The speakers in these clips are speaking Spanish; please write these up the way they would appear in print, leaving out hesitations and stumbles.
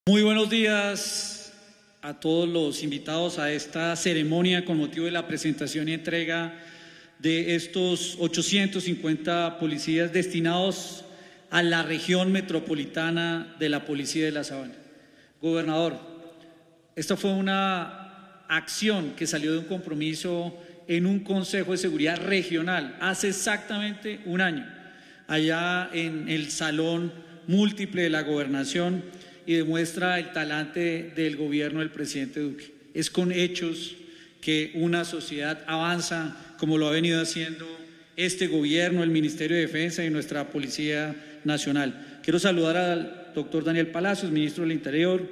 Muy buenos días a todos los invitados a esta ceremonia con motivo de la presentación y entrega de estos 850 policías destinados a la región metropolitana de la Policía de la Sabana. Gobernador, esta fue una acción que salió de un compromiso en un Consejo de Seguridad Regional hace exactamente un año, allá en el Salón Múltiple de la Gobernación, y demuestra el talante del gobierno del presidente Duque. Es con hechos que una sociedad avanza, como lo ha venido haciendo este gobierno, el Ministerio de Defensa y nuestra Policía Nacional. Quiero saludar al doctor Daniel Palacios, ministro del Interior,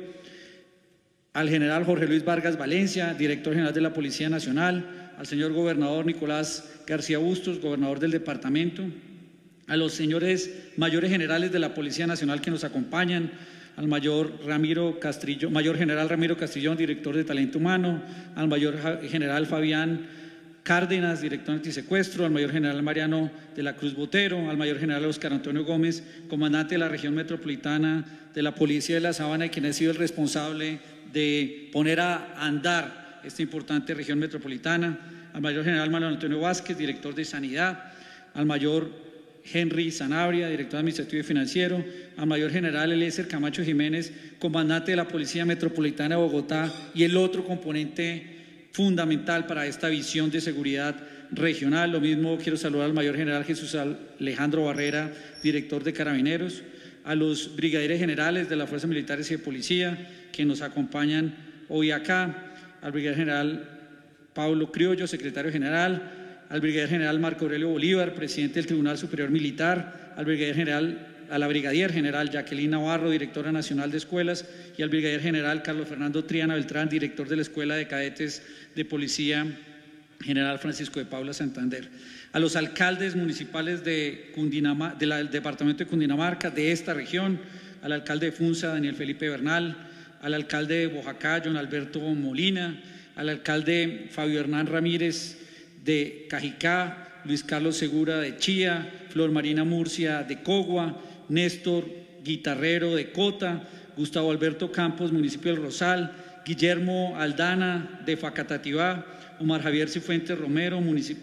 al general Jorge Luis Vargas Valencia, director general de la Policía Nacional, al señor gobernador Nicolás García Bustos, gobernador del departamento, a los señores mayores generales de la Policía Nacional que nos acompañan, al mayor general Ramiro Castrillón, director de Talento Humano, al mayor general Fabián Cárdenas, director antisecuestro, al mayor general Mariano de la Cruz Botero, al mayor general Oscar Antonio Gómez, comandante de la región metropolitana de la Policía de la Sabana, y quien ha sido el responsable de poner a andar esta importante región metropolitana, al mayor general Manuel Antonio Vázquez, director de Sanidad, al mayor Henry Sanabria, director administrativo y financiero, al mayor general Eliezer Camacho Jiménez, comandante de la Policía Metropolitana de Bogotá, y el otro componente fundamental para esta visión de seguridad regional. Lo mismo quiero saludar al mayor general Jesús Alejandro Barrera, director de Carabineros, a los brigadieres generales de las Fuerzas Militares y de Policía que nos acompañan hoy acá, al brigadier general Pablo Criollo, secretario general, al brigadier general Marco Aurelio Bolívar, presidente del Tribunal Superior Militar, a la brigadier general Jacqueline Navarro, directora nacional de escuelas, y al brigadier general Carlos Fernando Triana Beltrán, director de la Escuela de Cadetes de Policía General Francisco de Paula Santander, a los alcaldes municipales del departamento de Cundinamarca, de esta región, al alcalde de Funza, Daniel Felipe Bernal, al alcalde de Boyacá, John Alberto Molina, al alcalde Fabio Hernán Ramírez de Cajicá, Luis Carlos Segura de Chía, Flor Marina Murcia de Cogua, Néstor Guitarrero de Cota, Gustavo Alberto Campos, municipio del Rosal, Guillermo Aldana de Facatativá, Omar Javier Cifuentes Romero, municipio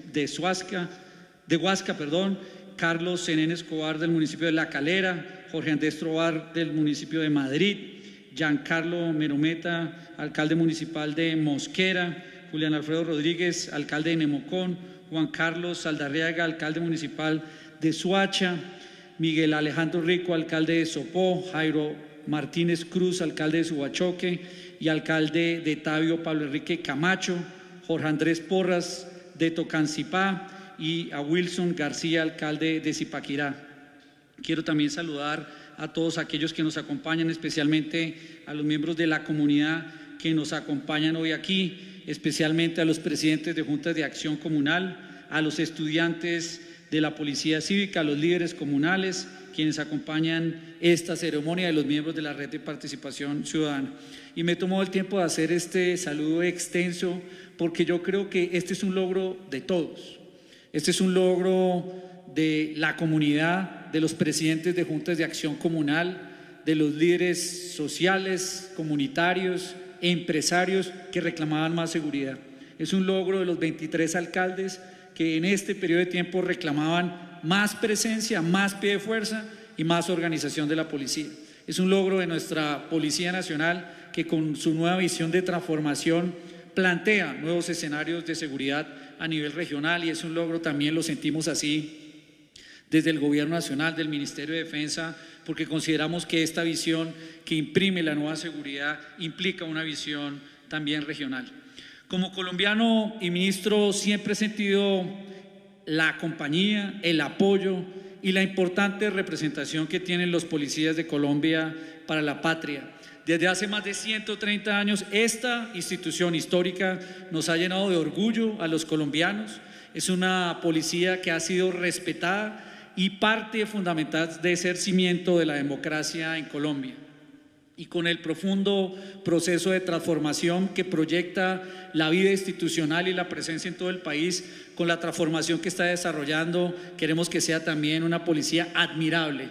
de Huasca, Carlos Zenén Escobar del municipio de La Calera, Jorge Andrés Trobar del municipio de Madrid, Giancarlo Merometa, alcalde municipal de Mosquera, Julián Alfredo Rodríguez, alcalde de Nemocón, Juan Carlos Saldarriaga, alcalde municipal de Suacha, Miguel Alejandro Rico, alcalde de Sopó, Jairo Martínez Cruz, alcalde de Subachoque y alcalde de Tabio, Pablo Enrique Camacho, Jorge Andrés Porras de Tocancipá y a Wilson García, alcalde de Zipaquirá. Quiero también saludar a todos aquellos que nos acompañan, especialmente a los miembros de la comunidad que nos acompañan hoy aquí, especialmente a los presidentes de juntas de acción comunal, a los estudiantes de la Policía Cívica, a los líderes comunales, quienes acompañan esta ceremonia, de los miembros de la Red de Participación Ciudadana. Y me he tomado el tiempo de hacer este saludo extenso porque yo creo que este es un logro de todos. Este es un logro de la comunidad, de los presidentes de juntas de acción comunal, de los líderes sociales, comunitarios, empresarios que reclamaban más seguridad. Es un logro de los 23 alcaldes que en este periodo de tiempo reclamaban más presencia, más pie de fuerza y más organización de la policía. Es un logro de nuestra Policía Nacional que con su nueva visión de transformación plantea nuevos escenarios de seguridad a nivel regional, y es un logro, también lo sentimos así desde el Gobierno Nacional, del Ministerio de Defensa, porque consideramos que esta visión que imprime la nueva seguridad implica una visión también regional. Como colombiano y ministro siempre he sentido la compañía, el apoyo y la importante representación que tienen los policías de Colombia para la patria. Desde hace más de 130 años esta institución histórica nos ha llenado de orgullo a los colombianos. Es una policía que ha sido respetada y parte fundamental de ser cimiento de la democracia en Colombia. Y con el profundo proceso de transformación que proyecta la vida institucional y la presencia en todo el país, con la transformación que está desarrollando, queremos que sea también una policía admirable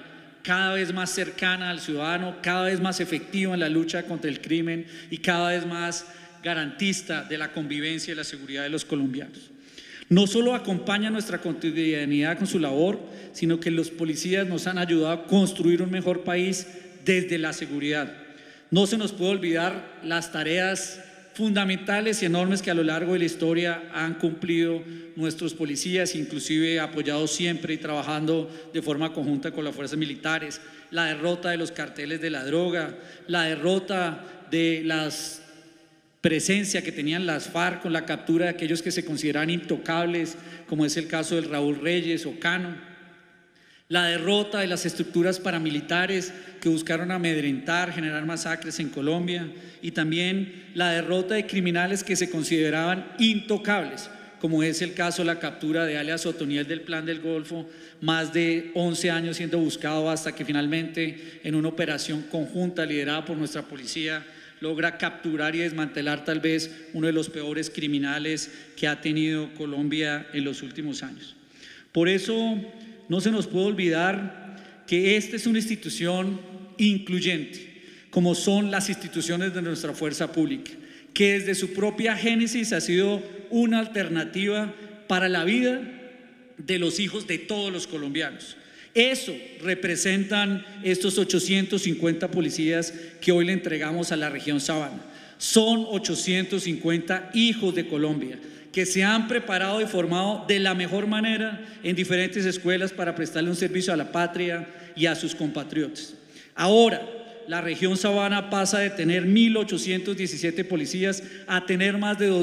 cada vez más cercana al ciudadano, cada vez más efectiva en la lucha contra el crimen y cada vez más garantista de la convivencia y la seguridad de los colombianos. No solo acompaña nuestra cotidianidad con su labor, sino que los policías nos han ayudado a construir un mejor país desde la seguridad. No se nos puede olvidar las tareas fundamentales y enormes que a lo largo de la historia han cumplido nuestros policías, inclusive apoyados siempre y trabajando de forma conjunta con las fuerzas militares, la derrota de los carteles de la droga, la derrota de las presencia que tenían las FARC con la captura de aquellos que se consideran intocables, como es el caso del Raúl Reyes o Cano, la derrota de las estructuras paramilitares que buscaron amedrentar, generar masacres en Colombia, y también la derrota de criminales que se consideraban intocables, como es el caso de la captura de alias Otoniel del Plan del Golfo, más de 11 años siendo buscado hasta que finalmente en una operación conjunta liderada por nuestra policía logra capturar y desmantelar tal vez uno de los peores criminales que ha tenido Colombia en los últimos años. Por eso no se nos puede olvidar que esta es una institución incluyente, como son las instituciones de nuestra fuerza pública, que desde su propia génesis ha sido una alternativa para la vida de los hijos de todos los colombianos. Eso representan estos 850 policías que hoy le entregamos a la región Sabana. Son 850 hijos de Colombia que se han preparado y formado de la mejor manera en diferentes escuelas para prestarle un servicio a la patria y a sus compatriotas. Ahora, la región Sabana pasa de tener 1.817 policías a tener más de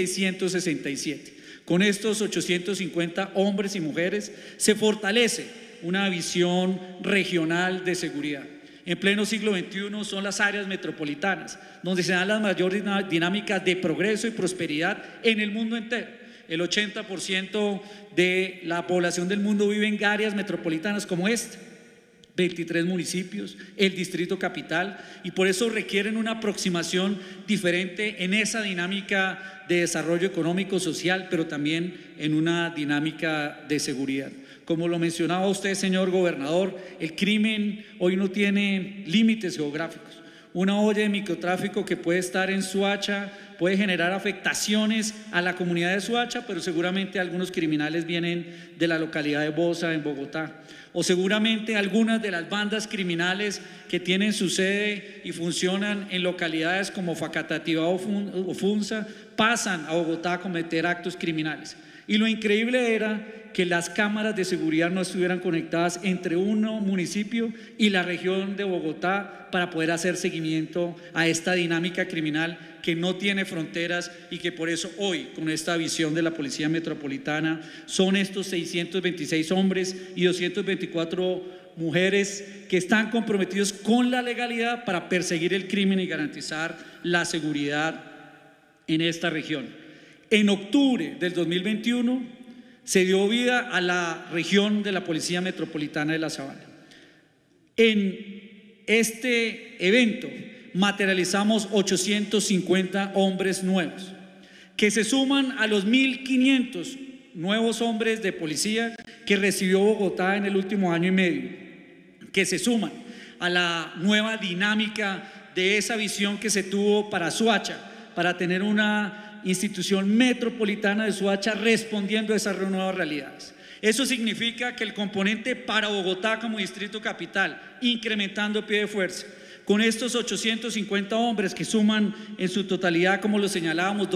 2.667. Con estos 850 hombres y mujeres se fortalece una visión regional de seguridad. En pleno siglo XXI son las áreas metropolitanas donde se dan las mayores dinámicas de progreso y prosperidad en el mundo entero. El 80% de la población del mundo vive en áreas metropolitanas como esta, 23 municipios, el distrito capital, y por eso requieren una aproximación diferente en esa dinámica de desarrollo económico, social, pero también en una dinámica de seguridad. Como lo mencionaba usted, señor gobernador, el crimen hoy no tiene límites geográficos. Una olla de microtráfico que puede estar en Soacha puede generar afectaciones a la comunidad de Soacha, pero seguramente algunos criminales vienen de la localidad de Bosa, en Bogotá. O seguramente algunas de las bandas criminales que tienen su sede y funcionan en localidades como Facatativá o Funza pasan a Bogotá a cometer actos criminales. Y lo increíble era que las cámaras de seguridad no estuvieran conectadas entre un municipio y la región de Bogotá para poder hacer seguimiento a esta dinámica criminal que no tiene fronteras y que por eso hoy, con esta visión de la Policía Metropolitana, son estos 626 hombres y 224 mujeres que están comprometidos con la legalidad para perseguir el crimen y garantizar la seguridad en esta región. En octubre del 2021 se dio vida a la región de la Policía Metropolitana de la Sabana. En este evento materializamos 850 hombres nuevos, que se suman a los 1.500 nuevos hombres de policía que recibió Bogotá en el último año y medio, que se suman a la nueva dinámica de esa visión que se tuvo para Soacha, para tener una institución metropolitana de Soacha respondiendo a esas nuevas realidades. Eso significa que el componente para Bogotá como distrito capital, incrementando pie de fuerza, con estos 850 hombres que suman en su totalidad, como lo señalábamos,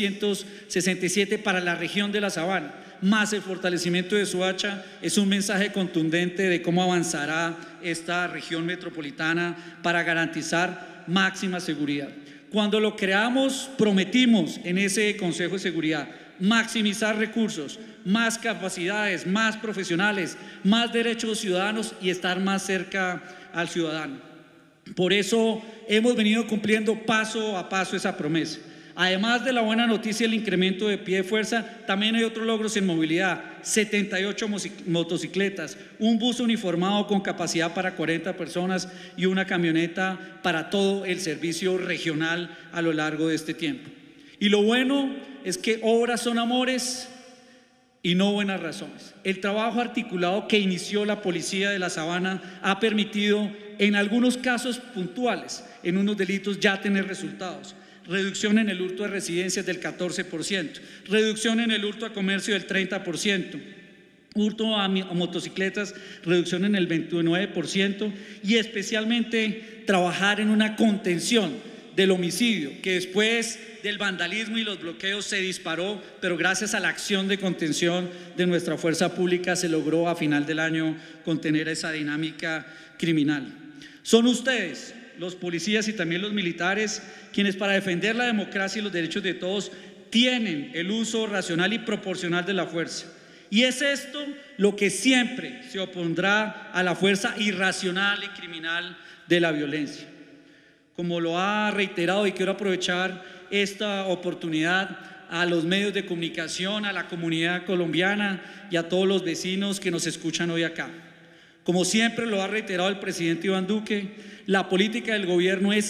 2.667 para la región de la Sabana, más el fortalecimiento de Soacha, es un mensaje contundente de cómo avanzará esta región metropolitana para garantizar máxima seguridad. Cuando lo creamos, prometimos en ese Consejo de Seguridad maximizar recursos, más capacidades, más profesionales, más derechos ciudadanos y estar más cerca al ciudadano. Por eso hemos venido cumpliendo paso a paso esa promesa. Además de la buena noticia del incremento de pie de fuerza, también hay otros logros en movilidad: 78 motocicletas, un bus uniformado con capacidad para 40 personas y una camioneta para todo el servicio regional a lo largo de este tiempo. Y lo bueno es que obras son amores y no buenas razones. El trabajo articulado que inició la Policía de la Sabana ha permitido, en algunos casos puntuales, en unos delitos ya tener resultados. Reducción en el hurto de residencias del 14%, reducción en el hurto a comercio del 30%, hurto a motocicletas, reducción en el 29% y especialmente trabajar en una contención del homicidio, que después del vandalismo y los bloqueos se disparó, pero gracias a la acción de contención de nuestra fuerza pública se logró a final del año contener esa dinámica criminal. Son ustedes, los policías y también los militares, quienes para defender la democracia y los derechos de todos tienen el uso racional y proporcional de la fuerza. Y es esto lo que siempre se opondrá a la fuerza irracional y criminal de la violencia. Como lo ha reiterado, y quiero aprovechar esta oportunidad a los medios de comunicación, a la comunidad colombiana y a todos los vecinos que nos escuchan hoy acá. Como siempre lo ha reiterado el presidente Iván Duque, la política del gobierno es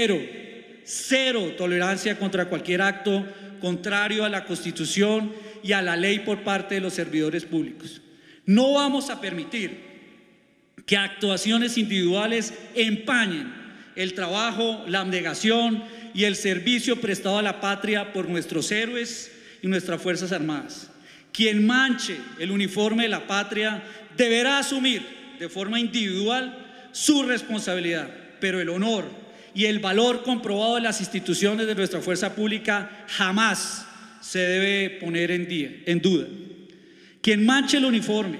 cero tolerancia contra cualquier acto contrario a la Constitución y a la ley por parte de los servidores públicos. No vamos a permitir que actuaciones individuales empañen el trabajo, la abnegación y el servicio prestado a la patria por nuestros héroes y nuestras Fuerzas Armadas. Quien manche el uniforme de la patria deberá asumir de forma individual su responsabilidad, pero el honor y el valor comprobado de las instituciones de nuestra fuerza pública jamás se debe poner en duda. Quien manche el uniforme,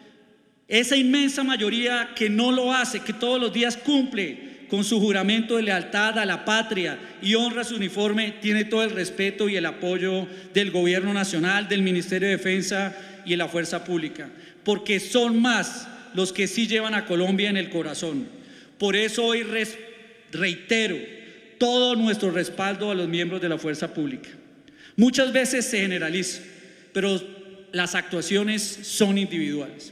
esa inmensa mayoría que no lo hace, que todos los días cumple con su juramento de lealtad a la patria y honra su uniforme, tiene todo el respeto y el apoyo del Gobierno Nacional, del Ministerio de Defensa y de la Fuerza Pública, porque son más los que sí llevan a Colombia en el corazón. Por eso hoy reitero todo nuestro respaldo a los miembros de la Fuerza Pública. Muchas veces se generaliza, pero las actuaciones son individuales.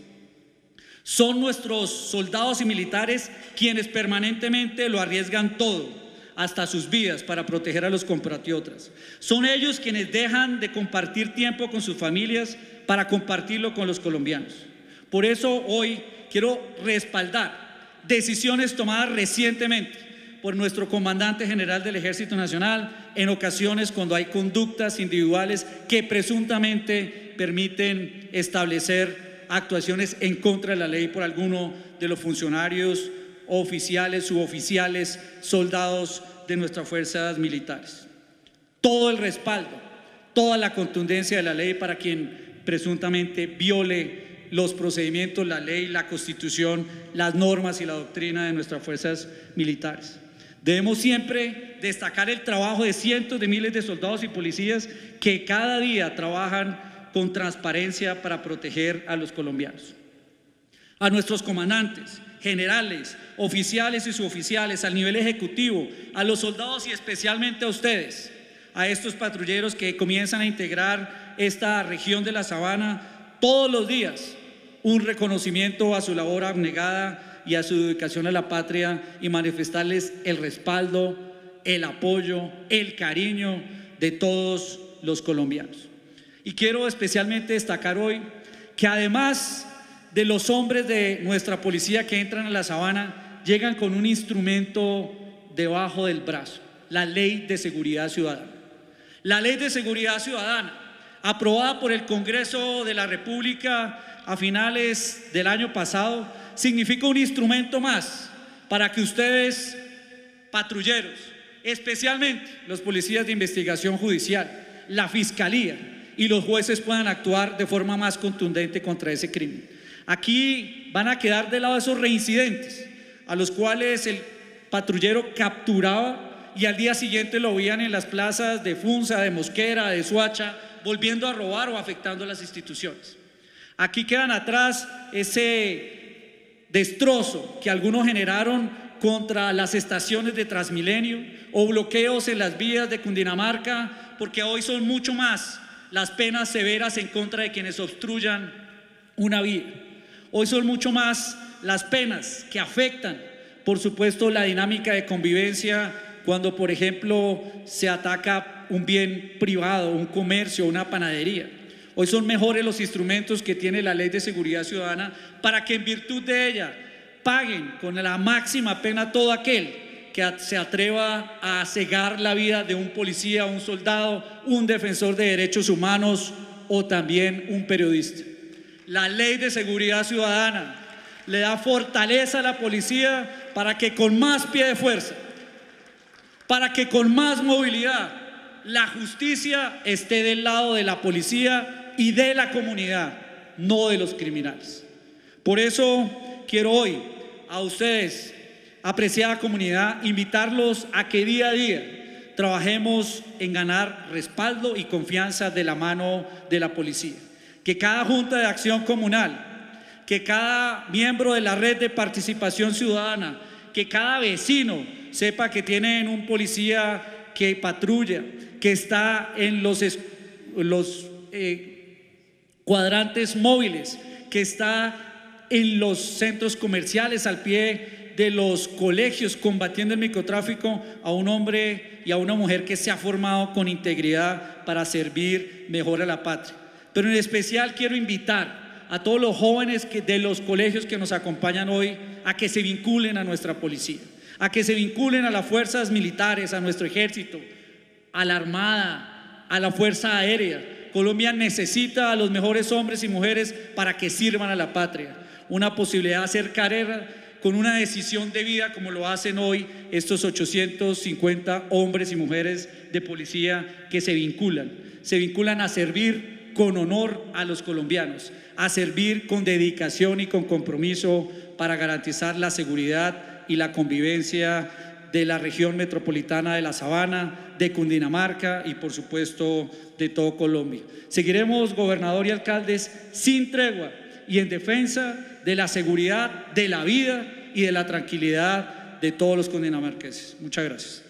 Son nuestros soldados y militares quienes permanentemente lo arriesgan todo, hasta sus vidas, para proteger a los compatriotas. Son ellos quienes dejan de compartir tiempo con sus familias para compartirlo con los colombianos. Por eso hoy quiero respaldar decisiones tomadas recientemente por nuestro comandante general del Ejército Nacional en ocasiones cuando hay conductas individuales que presuntamente permiten establecer actuaciones en contra de la ley por alguno de los funcionarios, oficiales, suboficiales, soldados de nuestras fuerzas militares. Todo el respaldo, toda la contundencia de la ley para quien presuntamente viole los procedimientos, la ley, la Constitución, las normas y la doctrina de nuestras fuerzas militares. Debemos siempre destacar el trabajo de cientos de miles de soldados y policías que cada día trabajan con transparencia para proteger a los colombianos. A nuestros comandantes, generales, oficiales y suboficiales, al nivel ejecutivo, a los soldados y especialmente a ustedes, a estos patrulleros que comienzan a integrar esta región de la Sabana, todos los días un reconocimiento a su labor abnegada y a su dedicación a la patria y manifestarles el respaldo, el apoyo, el cariño de todos los colombianos. Y quiero especialmente destacar hoy que además de los hombres de nuestra policía que entran a la Sabana, llegan con un instrumento debajo del brazo, la Ley de Seguridad Ciudadana. La Ley de Seguridad Ciudadana, aprobada por el Congreso de la República a finales del año pasado, significa un instrumento más para que ustedes, patrulleros, especialmente los policías de investigación judicial, la Fiscalía y los jueces puedan actuar de forma más contundente contra ese crimen. Aquí van a quedar de lado esos reincidentes a los cuales el patrullero capturaba y al día siguiente lo veían en las plazas de Funza, de Mosquera, de Soacha, volviendo a robar o afectando a las instituciones. Aquí quedan atrás ese destrozo que algunos generaron contra las estaciones de Transmilenio o bloqueos en las vías de Cundinamarca, porque hoy son mucho más las penas severas en contra de quienes obstruyan una vía. Hoy son mucho más las penas que afectan, por supuesto, la dinámica de convivencia cuando, por ejemplo, se ataca un bien privado, un comercio, una panadería. Hoy son mejores los instrumentos que tiene la Ley de Seguridad Ciudadana para que en virtud de ella paguen con la máxima pena todo aquel que se atreva a cegar la vida de un policía, un soldado, un defensor de derechos humanos o también un periodista. La Ley de Seguridad Ciudadana le da fortaleza a la policía para que con más pie de fuerza, para que con más movilidad, la justicia esté del lado de la policía y de la comunidad, no de los criminales. Por eso quiero hoy a ustedes, apreciada comunidad, invitarlos a que día a día trabajemos en ganar respaldo y confianza de la mano de la policía. Que cada junta de acción comunal, que cada miembro de la red de participación ciudadana, que cada vecino sepa que tienen un policía que patrulla, que está en los cuadrantes móviles, que está en los centros comerciales, al pie de los colegios, combatiendo el microtráfico, a un hombre y a una mujer que se ha formado con integridad para servir mejor a la patria. Pero en especial quiero invitar a todos los jóvenes de los colegios que nos acompañan hoy a que se vinculen a nuestra policía, a que se vinculen a las fuerzas militares, a nuestro ejército, a la Armada, a la Fuerza Aérea. Colombia necesita a los mejores hombres y mujeres para que sirvan a la patria. Una posibilidad de hacer carrera con una decisión de vida como lo hacen hoy estos 850 hombres y mujeres de policía que se vinculan a servir con honor a los colombianos, a servir con dedicación y con compromiso para garantizar la seguridad y la convivencia de la región metropolitana de la Sabana, de Cundinamarca y por supuesto de todo Colombia. Seguiremos, gobernador y alcaldes, sin tregua y en defensa de la seguridad, de la vida y de la tranquilidad de todos los cundinamarqueses. Muchas gracias.